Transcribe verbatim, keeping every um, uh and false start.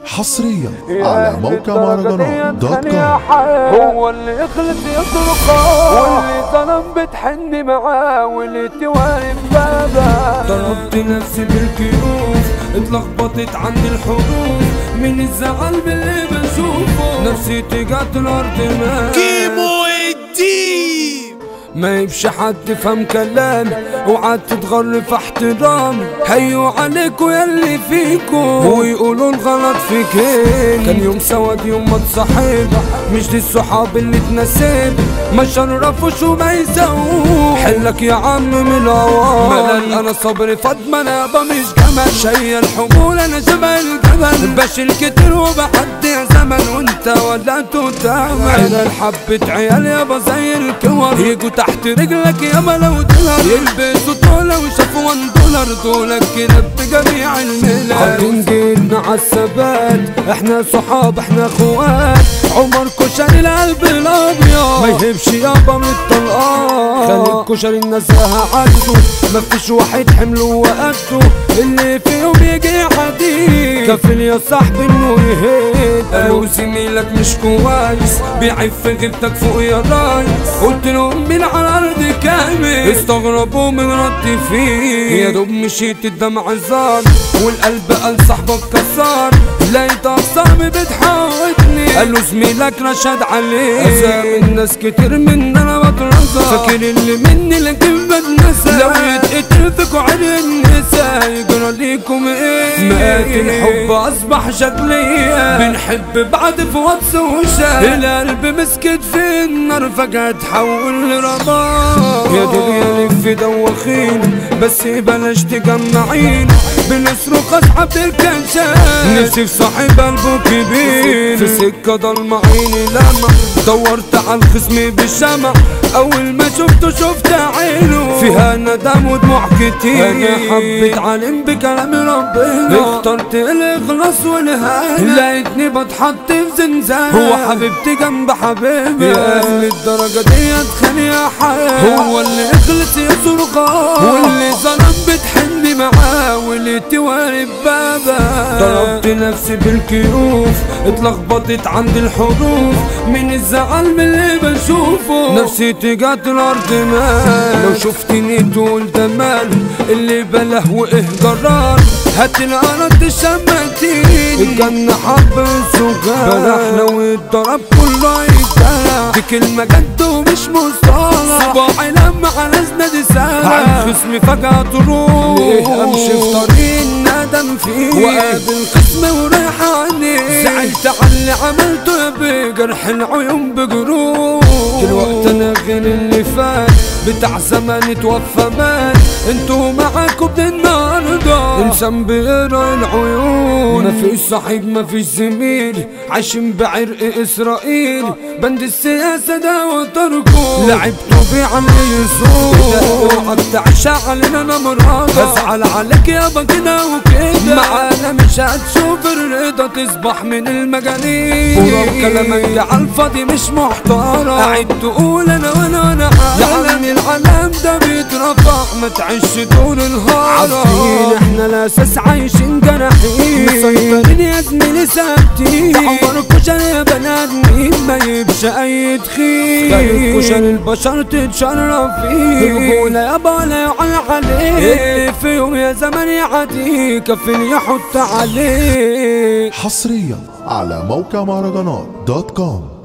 حصريا على موقع مهرجانات دوت كوم. هو اللي يخلص يصرخه واللي ظلم بتحن معاه واللي توارب بابا. ضربت نفسي بالكيوف اتلخبطت عندي الحروف من الزعل باللي بشوفه نفسي تجات الارض ما كيمو الديب ما يبش حد فهم كلامي وعاد تتغر في احترامي. هيو عليكوا ياللي فيكوا ويقولوا الغلط فيكين. كان يوم سواد يوم ما تصاحب مش دي الصحاب اللي تناسب ما شرفوش وما يسووش. حلك يا عم من الهوا ملل انا صبري فاطمه انا يابا مش جمل شايل الحمول انا شبه الجبل بشيل كتير وبحدي يا زمن وانت ولا تتعمل. عيال حبة عيال يابا زي الكور يجوا تحت رجلك يابا لو دولار يلبسوا طولة وشافوا وان دولار دولك كده بجميع الملل. عارفين جيلنا عالثبات احنا صحاب احنا اخوات. عمر كشري القلب الابيض ما يهبش يابا من الطلقات. خلي الكشري النزاهة عدو مفيش واحد حمله وقده اللي فيهم يجي حديد كفيل يا صاحبي انه يهد. قالوا زميلك مش كويس بيعيب في غيبتك فوق يا رايس. قلت لهم مين على الارض كامل استغربوا من ردي فيه. يا دوب مشيت الدمع زار والقلب قال صاحبك كسار لقيت اقسامي بتحاوطني. قالوا زميلك رشد عليه اسامي الناس كتير من انا بترزق فاكر اللي مني لكن بتنسى. لو يتقتل فيكوا عرق النسا يجرى ليكم ايه؟ مات الحب اصبح شكليا بنحب بعض في واتس وشات. القلب مسكت في النار فجأة تحول لرماد. يا دنيا لف دوخين بس بلاش تجمعين بنصرخ اصحاب الكنشات. نفسي في صاحب قلبه كبير في سكة ضلمة عيني لما دورت على الخصم بالشمع اول ما شفته شفت عينه فيها ندم ودموع كتير. انا حبيت عالم بكلام ربنا اخترت الاخلاص والهنا لقيتني بتحط في زنزانة. هو حبيبتي جنب حبيبي يا اهل الدرجة دي اتخانق يا حياة. هو اللي يخلص يصرخه واللي ظلم بتحن معاه واللي توارب بابا. ضربت نفسي بالكيوف اتلخبطت عندي الحروف من الزعل من اللي بشوفه نفسي تجات الارض مال. لو شفتني تقول ده مال اللي بله وايه جرار هات الارض الشماتين الجنة حب السجار بلحنا والضرب كله يتدلع دي كلمة جد ومش مصطلح. صباحي لما على نادي سهل عن خصمي فجأة تروح ليه امشي في طريق الندم فيه وقابل خصمي ورايح عليه. زعلت على اللي عملته يا بجرح العيون بجروح. دلوقتي انا غير اللي فات بتاع زمان اتوفى مات. انتوا معاكوا من النهارده انسان بيقرا العيون. مفيش صاحب مفيش زميل عايشين بعرق اسرائيل بند السياسه ده وتركه لعبتوا بيه على يسوع. اوعى تعيش علينا انا مرهقه هزعل عليك يابا كده وكده معانا مش هتشوف الرضا تصبح من المجانين. ورب كلامك ده عالفاضي مش محترم قاعد تقول انا وانا وانا يا عمي العالم ده بيترفع ما تعيش دور الهرم. عارفين احنا الاساس عايشين جراحين مسيطرين يا زميلي ثابتين. عمر كشري يا بني ادمين ما يبش اي تخين. طيب كشري البشر تتشرف فيه رجوله يابا ولا يعلى عليه في يوم يا زمان يعدي كفيل يحط عليه. حصريا على موقع مهرجانات دوت كوم.